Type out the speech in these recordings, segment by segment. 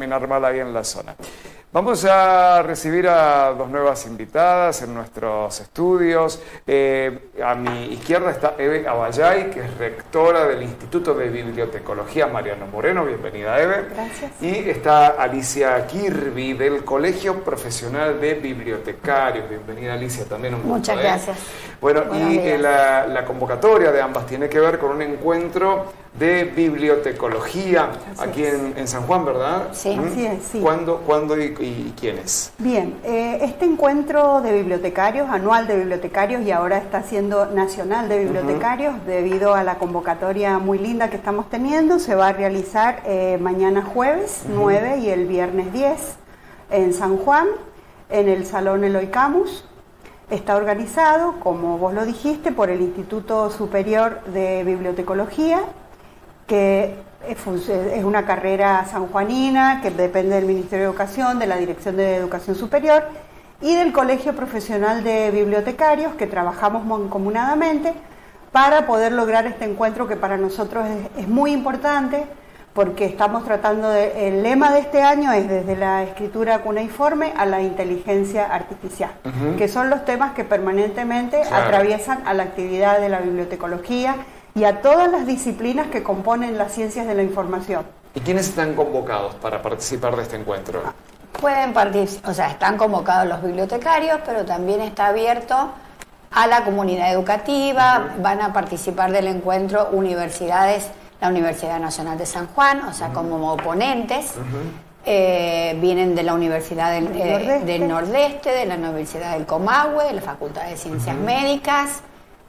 normal ahí en la zona. Vamos a recibir a dos nuevas invitadas en nuestros estudios. A mi izquierda está Eve Abayay, que es rectora del Instituto de Bibliotecología Mariano Moreno. Bienvenida, Eve. Gracias. Y está Alicia Kirby, del Colegio Profesional de Bibliotecarios. Bienvenida, Alicia, también un gusto. Muchas gracias. Bueno, y la convocatoria de ambas tiene que ver con un encuentro de bibliotecología aquí en San Juan, ¿verdad? Sí, así es, sí. ¿Cuándo y quiénes? Bien, este encuentro de bibliotecarios, anual de bibliotecarios, y ahora está siendo nacional de bibliotecarios, debido a la convocatoria muy linda que estamos teniendo, se va a realizar mañana jueves 9 y el viernes 10 en San Juan, en el Salón Eloy Camus. Está organizado, como vos lo dijiste, por el Instituto Superior de Bibliotecología, que es una carrera sanjuanina que depende del Ministerio de Educación, de la Dirección de Educación Superior y del Colegio Profesional de Bibliotecarios, que trabajamos mancomunadamente para poder lograr este encuentro que para nosotros es muy importante, porque estamos tratando el lema de este año es desde la escritura cuneiforme a la inteligencia artificial, que son los temas que permanentemente atraviesan a la actividad de la bibliotecología y a todas las disciplinas que componen las ciencias de la información. ¿Y quiénes están convocados para participar de este encuentro? Pueden participar, o sea, están convocados los bibliotecarios, pero también está abierto a la comunidad educativa. Van a participar del encuentro universidades, la Universidad Nacional de San Juan, o sea, como ponentes. Vienen de la Universidad del Nordeste, de la Universidad del Comahue, de la Facultad de Ciencias Médicas.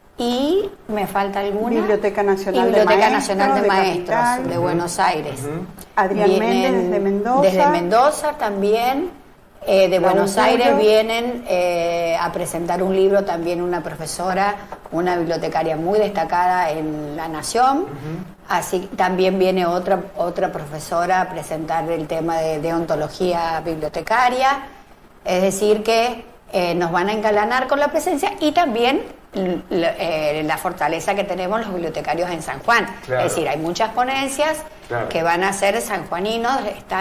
Y me falta alguna. Biblioteca Nacional de Maestros de Buenos Aires. Adrián Méndez desde Mendoza. Desde Mendoza también. De Buenos Aires vienen a presentar un libro también una profesora, una bibliotecaria muy destacada en La Nación. Así también viene otra profesora a presentar el tema de deontología bibliotecaria. Es decir que nos van a engalanar con la presencia y también la fortaleza que tenemos los bibliotecarios en San Juan. Es decir, hay muchas ponencias que van a ser sanjuaninos.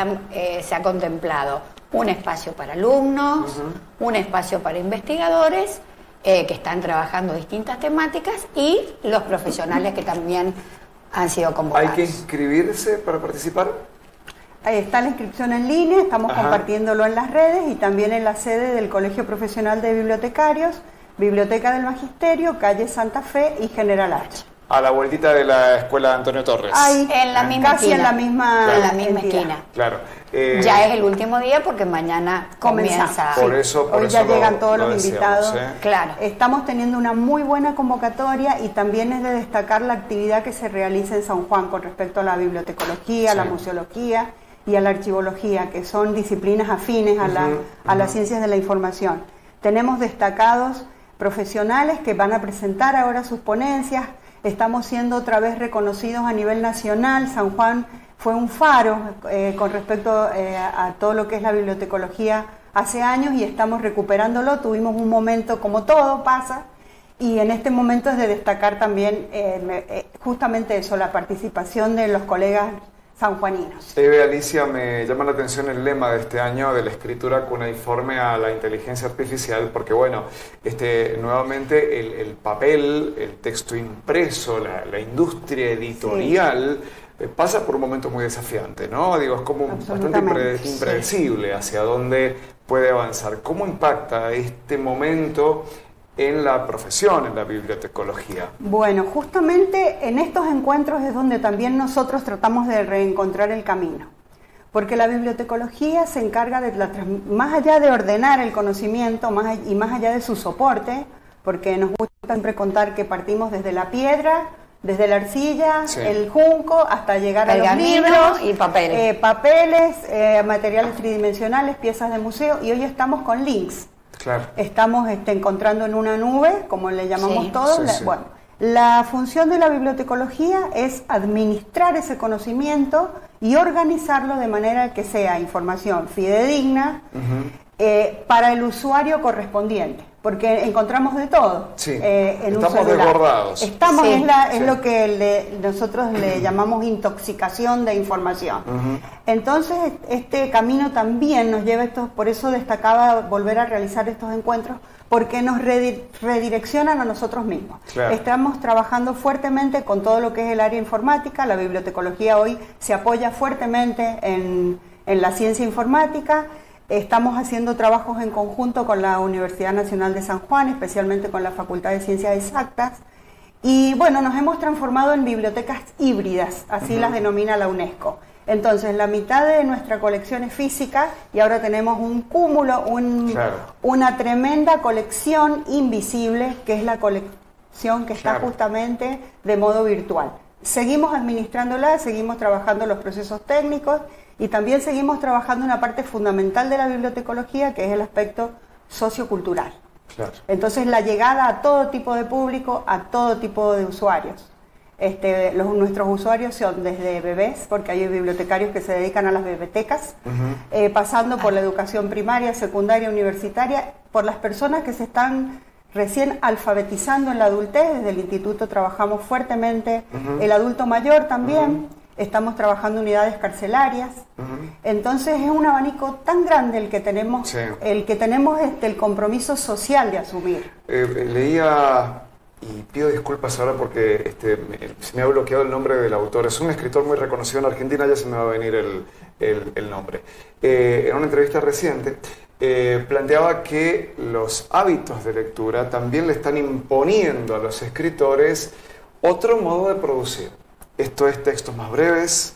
Se ha contemplado un espacio para alumnos, un espacio para investigadores que están trabajando distintas temáticas y los profesionales que también han sido convocados. ¿Hay que inscribirse para participar? Ahí está la inscripción en línea, estamos compartiéndolo en las redes y también en la sede del Colegio Profesional de Bibliotecarios, Biblioteca del Magisterio, calle Santa Fe y General H. A la vueltita de la escuela de Antonio Torres. Ahí, en la misma casi esquina. En la misma esquina. Claro. Ya es el último día porque mañana comienza. Por eso hoy ya llegan todos los invitados. Claro. Estamos teniendo una muy buena convocatoria y también es de destacar la actividad que se realiza en San Juan con respecto a la bibliotecología, la museología y a la archivología, que son disciplinas afines a las ciencias de la información. Tenemos destacados profesionales que van a presentar ahora sus ponencias. Estamos siendo otra vez reconocidos a nivel nacional. San Juan fue un faro con respecto a todo lo que es la bibliotecología hace años y estamos recuperándolo. Tuvimos un momento, como todo pasa, y en este momento es de destacar también justamente eso, la participación de los colegas sanjuaninos. Eve, Alicia, me llama la atención el lema de este año de la escritura cuneiforme a la inteligencia artificial, porque bueno, nuevamente el papel, el texto impreso, la industria editorial pasa por un momento muy desafiante, ¿no? Digo, es como bastante impredecible hacia dónde puede avanzar. ¿Cómo impacta este momento en la profesión, en la bibliotecología? Bueno, justamente en estos encuentros es donde también nosotros tratamos de reencontrar el camino, porque la bibliotecología se encarga de, más allá de ordenar el conocimiento y más allá de su soporte, porque nos gusta siempre contar que partimos desde la piedra, desde la arcilla, el junco, hasta llegar a los libros y papeles, materiales tridimensionales, piezas de museo, y hoy estamos con links. Claro. Estamos encontrando en una nube, como le llamamos todos. Bueno, la función de la bibliotecología es administrar ese conocimiento y organizarlo de manera que sea información fidedigna para el usuario correspondiente. porque encontramos de todo en un celular. Estamos desbordados. Estamos, es lo que nosotros le llamamos intoxicación de información. Entonces, este camino también nos lleva por eso destacaba volver a realizar estos encuentros, porque nos redireccionan a nosotros mismos. Claro. Estamos trabajando fuertemente con todo lo que es el área informática. La bibliotecología hoy se apoya fuertemente en la ciencia informática. Estamos haciendo trabajos en conjunto con la Universidad Nacional de San Juan, especialmente con la Facultad de Ciencias Exactas. Y bueno, nos hemos transformado en bibliotecas híbridas, así las denomina la UNESCO. Entonces, la mitad de nuestra colección es física y ahora tenemos un cúmulo, una tremenda colección invisible, que es la colección que está justamente de modo virtual. Seguimos administrándola, seguimos trabajando los procesos técnicos y también seguimos trabajando una parte fundamental de la bibliotecología, que es el aspecto sociocultural. Claro. Entonces, la llegada a todo tipo de público, a todo tipo de usuarios. Nuestros usuarios son desde bebés, porque hay bibliotecarios que se dedican a las bibliotecas, pasando por la educación primaria, secundaria, universitaria, por las personas que se están recién alfabetizando en la adultez. Desde el instituto trabajamos fuertemente, el adulto mayor también, estamos trabajando unidades carcelarias. Entonces es un abanico tan grande el que tenemos, el compromiso social de asumir. Leía... Y pido disculpas ahora porque se me ha bloqueado el nombre del autor. Es un escritor muy reconocido en Argentina, ya se me va a venir el nombre. En una entrevista reciente planteaba que los hábitos de lectura también le están imponiendo a los escritores otro modo de producir. Esto es textos más breves,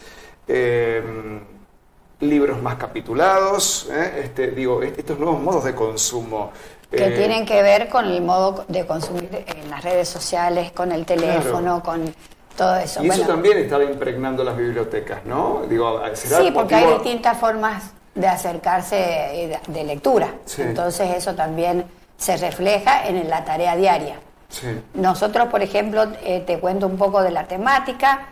libros más capitulados, estos nuevos modos de consumo. Que tienen que ver con el modo de consumir en las redes sociales, con el teléfono, con todo eso. Y eso también estaba impregnando las bibliotecas, ¿no? Sí, porque hay distintas formas de acercarse de lectura. Sí. Entonces eso también se refleja en la tarea diaria. Sí. Nosotros, por ejemplo, te cuento un poco de la temática,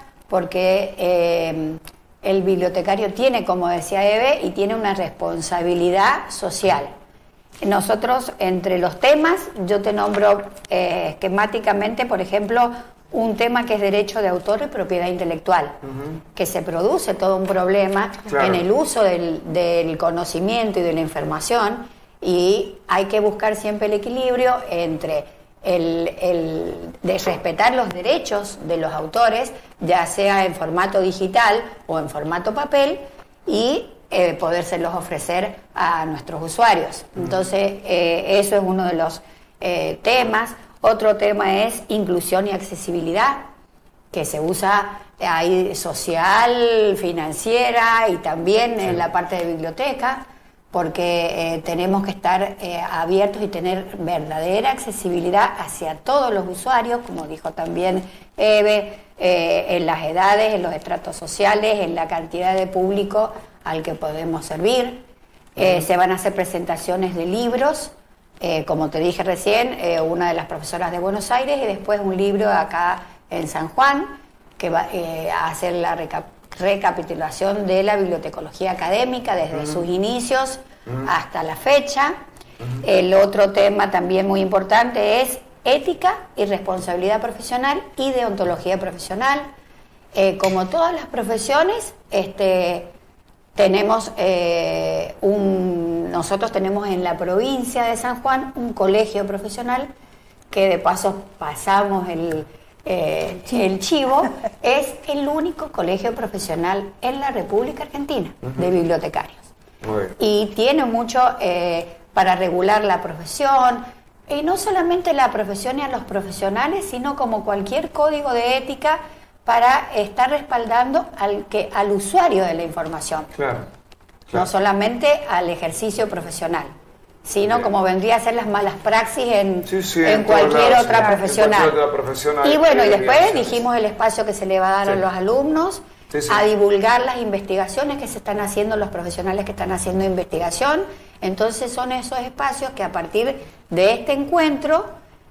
porque el bibliotecario tiene, como decía Eve, y tiene una responsabilidad social. Nosotros, entre los temas, yo te nombro esquemáticamente, por ejemplo, un tema que es derecho de autor y propiedad intelectual, que se produce todo un problema en el uso del conocimiento y de la información, y hay que buscar siempre el equilibrio entre de respetar los derechos de los autores, ya sea en formato digital o en formato papel, y podérselos ofrecer a nuestros usuarios. Entonces, eso es uno de los temas. Otro tema es inclusión y accesibilidad, que se usa ahí social, financiera y también en la parte de biblioteca, porque tenemos que estar abiertos y tener verdadera accesibilidad hacia todos los usuarios, como dijo también Eve, en las edades, en los estratos sociales, en la cantidad de público al que podemos servir. Se van a hacer presentaciones de libros, como te dije recién, una de las profesoras de Buenos Aires, y después un libro acá en San Juan, que va a hacer la recapitulación de la bibliotecología académica desde sus inicios hasta la fecha. El otro tema también muy importante es ética y responsabilidad profesional y deontología profesional. Como todas las profesiones, nosotros tenemos en la provincia de San Juan un colegio profesional, que de paso pasamos el chivo, es el único colegio profesional en la República Argentina de bibliotecarios. Y tiene mucho para regular la profesión, y no solamente la profesión y a los profesionales, sino como cualquier código de ética para estar respaldando al usuario de la información. No solamente al ejercicio profesional, sino como vendría a ser las malas praxis en cualquier otra profesional. Y bueno, y después dijimos el espacio que se le va a dar a los alumnos a divulgar las investigaciones que se están haciendo, los profesionales que están haciendo investigación. Entonces son esos espacios que a partir de este encuentro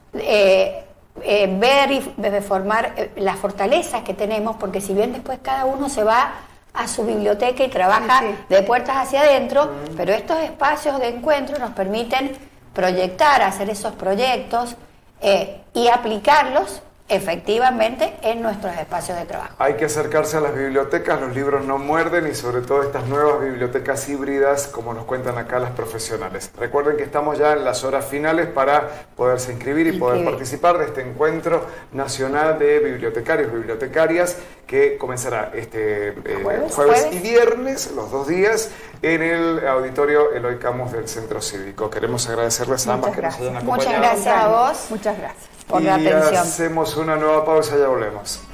ver y formar las fortalezas que tenemos, porque si bien después cada uno se va a su biblioteca y trabaja de puertas hacia adentro, pero estos espacios de encuentro nos permiten proyectar, hacer esos proyectos y aplicarlos efectivamente en nuestros espacios de trabajo. Hay que acercarse a las bibliotecas, los libros no muerden y sobre todo estas nuevas bibliotecas híbridas, como nos cuentan acá las profesionales. Recuerden que estamos ya en las horas finales para poderse inscribir y poder participar de este encuentro nacional de bibliotecarios y bibliotecarias que comenzará este jueves y viernes, los 2 días, en el auditorio Eloy Camus del Centro Cívico. Queremos agradecerles a ambas que nos hayan acompañado. Muchas gracias a vos. Muchas gracias por la atención. Hacemos una nueva pausa y ya volvemos.